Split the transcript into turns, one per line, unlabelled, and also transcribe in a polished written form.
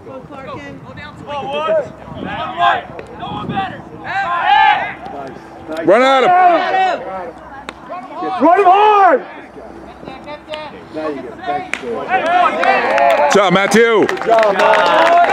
Go, Clarkin.
Go down to Woods. No one better.
Run at him.
Run him hard!
Good job, Matthew.
Good job, man.